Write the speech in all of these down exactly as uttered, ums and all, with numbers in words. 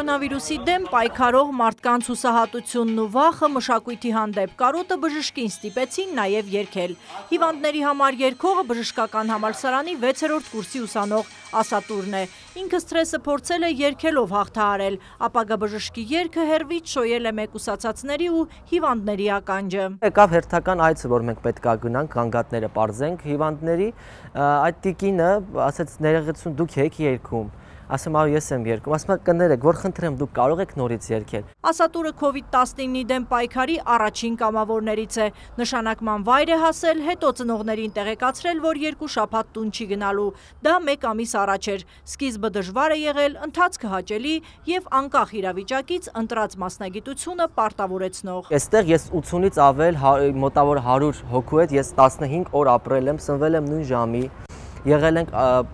Կորոնավիրուսի դեմ պայքարող մարդկանց հուսահատությունն ու վախը մշակույթի հանդեպ կարոտը բժշկին ստիպեցին նաև երգել։ Հիվանդների համար երգողը բժշկական համալսարանի վեցերորդ կուրսի ուսանող Ասատուրն է։ Ինքը սթրեսը փորձել է երգելով հաղթահարել, ապագա բժշկի երգը հեռվից շոյել է մեկուսացածների ու հիվանդների ականջը։ Եկավ հերթական այցը, որ մենք պետք է գնանք, գանգատները պարզենք հիվանդների, այդ տիկինը ասաց ներողություն դուք եք երգում։ Ասում եմ ես եմ երգում, ասում եմ կներեք, որ խնդրեմ դուք կարող եք նորից երգել։ Ասատուրը քովիդ տասնինի դեմ պայքարի առաջին կամավորներից է։ Նշանակման վայր է հասել, հետո ծնողներին տեղեկացրել, որ երկու շաբաթ տուն չի գնալու։ Դա մեկ ամիս առաջ էր։ Սկիզբը դժվար է եղել, ընթացքը հաճելի եւ անկախ իրավիճակից ընտրած մասնագիտությունը պարտավորեցնող։ Այստեղ ես ութսունից ավել մոտավոր հարյուր հոգու հետ ես տասնհինգ օր ապրել եմ, սնվել եմ նույն ժամի։ Եղել ենք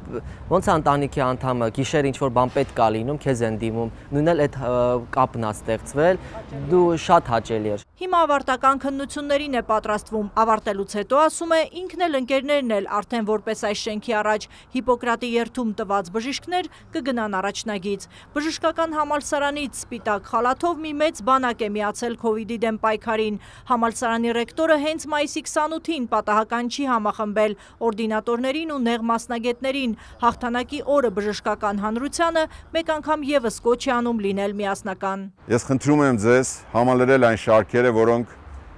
ոնց ընտանիքի անդամը գիշեր ինչ որ բան պետք է լինում, քեզ են դիմում, նույնն էլ այդ կապն է ստեղծվել, դու շատ հաճելի էր։ Հիմա ավարտական քննություններին է պատրաստվում, ավարտելուց հետո ասում է ինքն էլ ընկերներն էլ արդեն որպես այս շենքի առաջ Հիպոկրատի երթում տված բժիշկներ կգնան առաջնագիծ։ Բժշկական համալսարանից սպիտակ խալաթով մի մեծ բանակ է միացել քովիդի դեմ պայքարին։ Համալսարանի ռեկտորը հենց մայիսի քսանութին պատահական չի համախմբել օրդինատորներին ու նեղ մասնագետներին։ Հաղթանակի օրը բժշկական հանրությանը մեկ անգամ եւս կոչ է անում լինել միասնական։ Ես խնդրում եմ ձեզ համալրել այն շարքերը, որոնք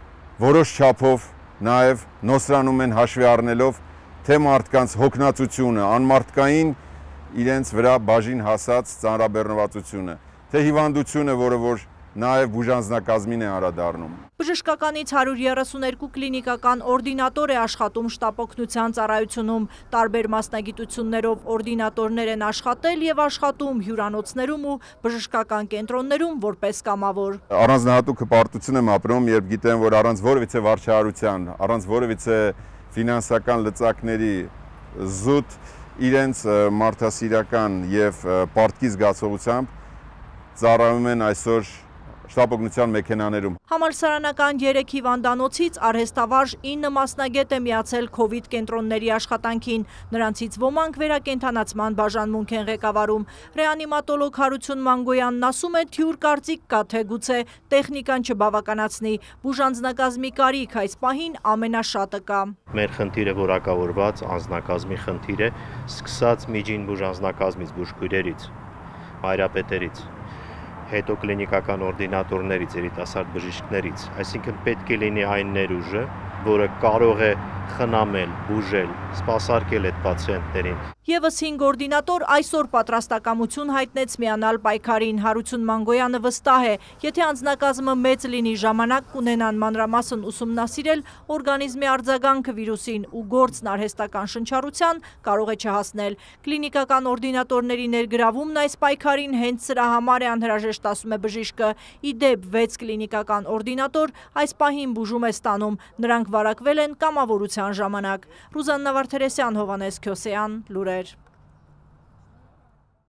որոշ չափով նաև նոսրանում են հաշվի առնելով թե մարդկանց հոգնածությունը, անմարդկային իրենց վրա բաժին հասած ծանրաբեռնվածությունը, թե հիվանդությունը, որը որ նաև բուժանձնակազմին է անդրադառնում։ Բժշկականից հարյուր երեսուներկու կլինիկական օրդինատոր է աշխատում շտապօգնության ծառայությունում, տարբեր մասնագիտություններով օրդինատորներ են աշխատել եւ աշխատում հյուրանոցներում ու բժշկական կենտրոններում որպես կամավոր։ Առանձնահատուկ հպարտություն եմ ապրում, երբ գիտեմ, որ առանց որևիցե վարչահարության, առանց որևիցե ֆինանսական լծակների զուտ իրենց մարդասիրական եւ պարտքի զգացողությամբ ծառայում են այսօր շտապօգնության մեքենաներում։ Համալսարանական երեք հիվանդանոցից արհեստավարժ ինը մասնագետ է միացել քովիդ կենտրոնների աշխատանքին։ Նրանցից ոմանք վերակենդանացման բաժանմունք են ղեկավարում։ Ռեանիմատոլոգ Հարություն Մանգոյանն ասում է, թյուր կարծիք կա, թե գուցե տեխնիկան չբավականացնի։ Բուժանձնակազմի կարիք այս պահին ամենաշատը կա։ Մեր խնդիրը որակավորված անձնակազմի խնդիր է, սկսած միջին բուժանձնակազմից, բուժքույրերից, մայրապետերից, հետո կլինիկական օրդինատորներից, երիտասարդ բժիշկներից, այսինքն պետք է լինի այն ներուժը, որը կարող է խնամել, բուժել, սպասարկել այդ պացիենտներին։ Եվս հինգ օրդինատոր այսօր պատրաստակամություն հայտնեց միանալ պայքարին։ Հարություն Մանգոյանը վստահ է, եթե անձնակազմը մեծ լինի, ժամանակ կունենան մանրամասն ուսումնասիրել օրգանիզմի արձագանքը վիրուսին ու գործն արհեստական շնչառության կարող է չհասնել։ Կլինիկական օրդինատորների ներգրավումն այս պայքարին հենց սրա համար է անհրաժեշտ, ասում է բժիշկը։ Ի դեպ վեց կլինիկական օրդինատոր այս պահին բուժում է ստանում, նրանք վարակվել են կամավորության ժամանակ։ Ռուզաննա Վարդերեսյան, Հովհաննես Քյոսեյան, լուրեր։